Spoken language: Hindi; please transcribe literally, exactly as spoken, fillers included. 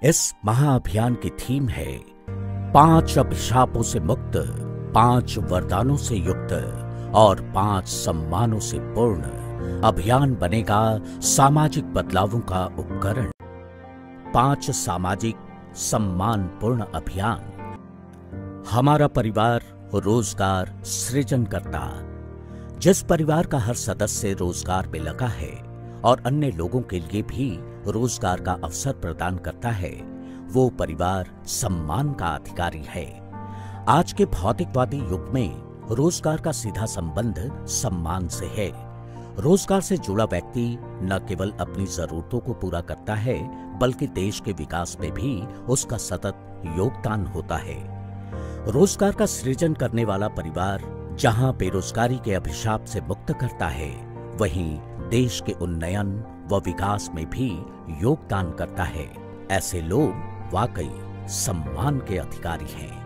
इस महाअभियान की थीम है पांच अभिशापों से मुक्त, पांच वरदानों से युक्त और पांच सम्मानों से पूर्ण। अभियान बनेगा सामाजिक बदलावों का उपकरण। पांच सामाजिक सम्मानपूर्ण अभियान। हमारा परिवार रोजगार सृजन करता। जिस परिवार का हर सदस्य रोजगार में लगा है और अन्य लोगों के लिए भी रोजगार का अवसर प्रदान करता है, वो परिवार सम्मान का अधिकारी है। आज के भौतिकवादी युग में रोजगार का सीधा संबंध सम्मान से है। रोजगार से जुड़ा व्यक्ति न केवल अपनी जरूरतों को पूरा करता है, बल्कि देश के विकास में भी उसका सतत योगदान होता है। रोजगार का सृजन करने वाला परिवार जहां बेरोजगारी के अभिशाप से मुक्त करता है, वहीं देश के उन्नयन व विकास में भी योगदान करता है। ऐसे लोग वाकई सम्मान के अधिकारी हैं।